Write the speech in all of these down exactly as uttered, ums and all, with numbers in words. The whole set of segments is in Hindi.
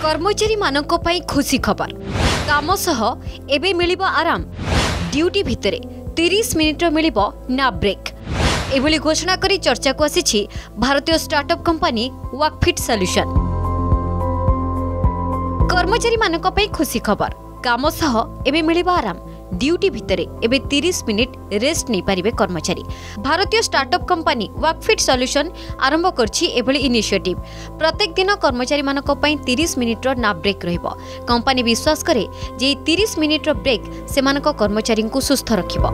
कर्मचारी मानक पई खुशी खबर काम सह एबे मिलिबो आराम ड्यूटी भितरे तीस मिनिट मिलिबो ना ब्रेक एभली घोषणा करी चर्चा को आसी भारतीय स्टार्टअप कंपनी वर्कफिट सॉल्यूशन। कर्मचारी मानक पई खुशी खबर काम सह एबे मिलिबो आराम ड्यूटी भितरे एबे तीस मिनिट रेस्ट नहीं पारिबे कर्मचारी। भारतीय स्टार्टअप कंपनी वर्कफिट सॉल्यूशन आरंभ करछि एभली इनिशिएटिव। प्रत्येक दिन कर्मचारी मानक पई तीस मिनिट रो ना ब्रेक रहिबो। कंपनी विश्वास करे जे तीस मिनिट रो ब्रेक सेमानक कर्मचारी को सुस्थ रखिबो।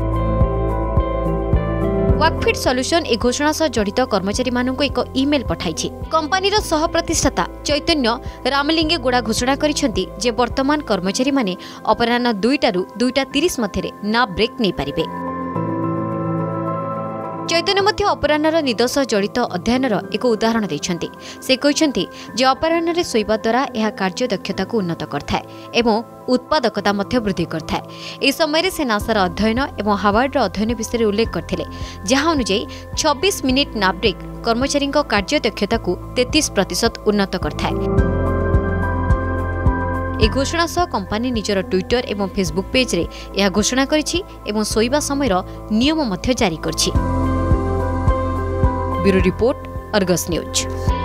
वर्कफिट सॉल्यूशन ए घोषणा सह जड़ित कर्मचारी मानक एक ईमेल पठाइछि। कंपनीर सह प्रतिष्ठाता चैतन्य रामलिंगे गुड़ा घोषणा करिसेंति जे वर्तमान कर्मचारी माने अपराह्न दुईटारू दुईटा तीस मध्य ना ब्रेक नहीं पारिबे। चैतन्य मध्य अपराह्नर निद सह जड़ित अध्ययनर एक उदाहरण दैछन्ति। से कहिसेंति जे अपराह्न शोइबा द्वारा यह कार्य दक्षता को उन्नत करथाय एवं उत्पादकता मध्य वृद्धि करथाय। ए समय से नासार अध्ययन एवं हार्वर्ड अध्ययन विषय उल्लेख करथिले जहां अनुसार छब्बीस मिनिट ना ब्रेक कर्मचारी कार्य दक्षता को तैंतीस प्रतिशत उन्नत करथाय। ए घोषणा सह कंपनी निजर ट्विटर एवं फेसबुक पेज रे यह घोषणा करिछि एवं शोइबा समयर नियम मध्य जारी करछि। Bureau report Argus news.